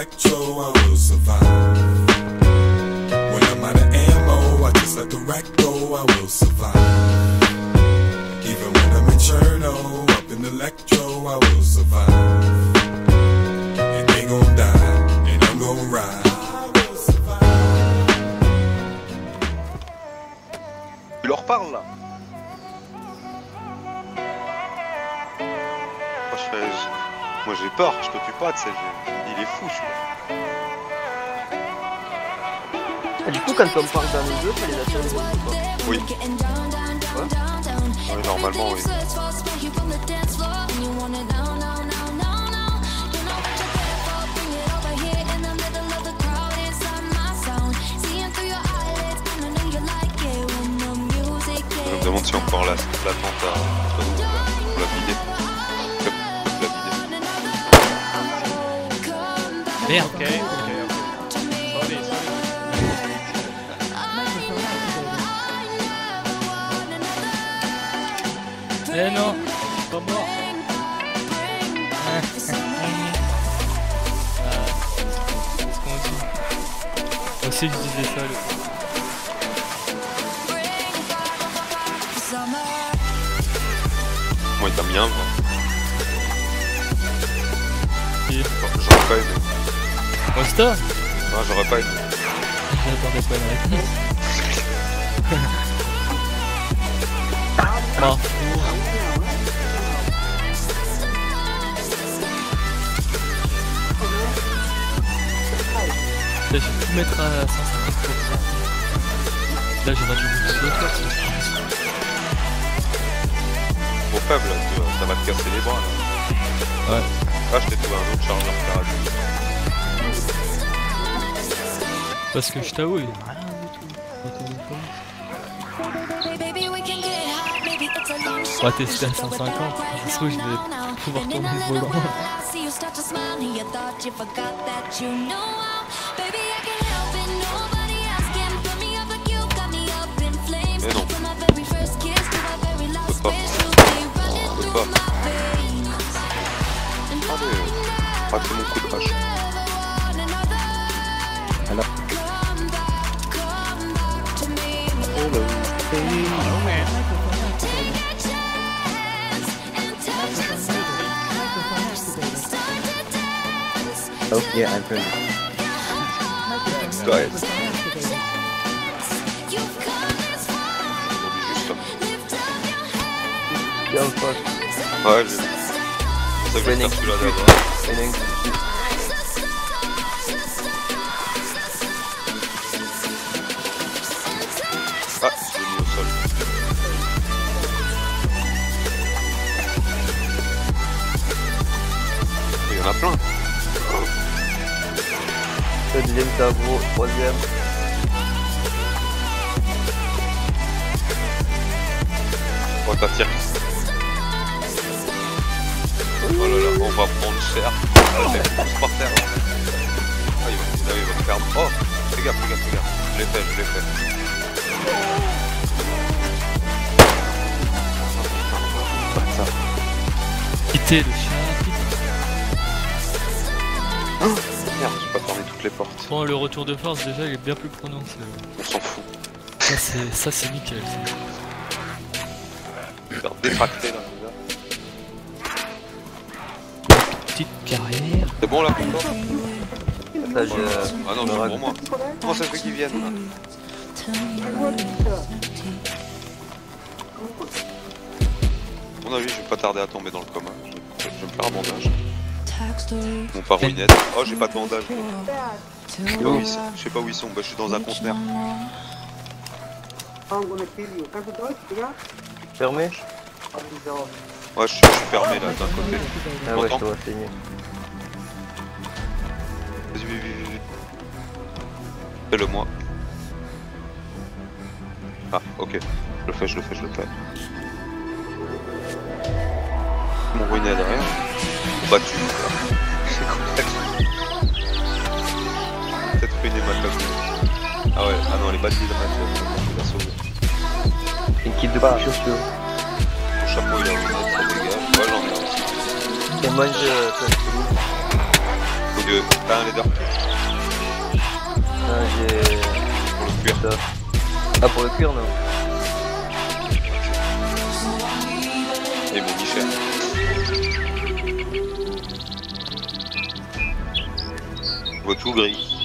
electro, I will survive. When I'm out of ammo, I just let the rack go, I will survive. Even when I'm in Cherno, up in electro, I will survive. And they gon' die, and I'm gon' ride. Tu leur parles là? Moi j'ai peur, je te tue pas, tu sais, il est fou celui-là. Et du coup quand on parle dans les jeux, tu les attires les autres ou pas? Oui. Ouais. Oui, normalement oui. Je me demande si encore l'attente pour la vider. Merde. Ok. Sorry. Eh non, pas mort. C'est ce qu'on dit. Moi aussi je disais ça. Moi il t'a mis un quoi. Et... J'aurais pas aimé. Monster? Non, j'aurais pas aimé. J'attendais pas une réponse. Bon. Là, je vais tout mettre à 150%. Là, j'aurais dû vous dire l'autre. Trop faible, ça va te casser les bras là. Ouais. Là, je t'ai trouvé un autre chargeur carré. Parce que je t'avoue, il y a rien du tout. On va tester à 150. Je trouve que je vais pouvoir tourner le volant. Mais non. On peut pas. Allez, ratez mon coup de hache. Alors. Oh yeah, I'm ready. Go ahead. Bien ou pas? Ouais, j'ai vu. C'est ça que je vais faire celui-là d'abord. Ah, je l'ai mis au sol. Il y en a plein. Le deuxième tableau, troisième. Oh, t'attires. Oh là là, on va prendre cher. Ah, les pousse par terre. Ah, il va me perdre. Oh, fais gaffe. Je l'ai fait. Ça. Quitter le chien. Oh, merde, j'ai pas fermé toutes les portes. Bon, le retour de force, déjà, il est bien plus prononcé. On s'en fout. Ça, c'est nickel. Je vais faire détracter là, Petite carrière. C'est bon là pour toi? Ça, je... Ah non, c'est pour moi. Comment ça fait qu'ils viennent là? À mon avis, je vais pas tarder à tomber dans le coma. Je vais me faire un bandage. Mon pas ruinette. Oh, j'ai pas de bandage. Je sais pas où ils sont. Bah, je suis dans un conteneur. Fermé? Ouais, je suis fermé là d'un côté. Ah ouais, je te vois saigner. Vas-y. Fais-le moi. Ah, ok. Je le fais. Mon ruiné derrière. Battu. C'est complexe. Peut-être ruiné ma table. Ah ouais, ah non, les batteries de ma table. Il a sauvé. Une kit de couture, tu veux? Mon chapeau il a ruiné, ça dégage. Ouais, j'en ai un. Et mange plein de que t'as un leather J'ai... pour le cuir. Ça. Ah, pour le cuir, non. Et mon Michel. Je vois tout gris.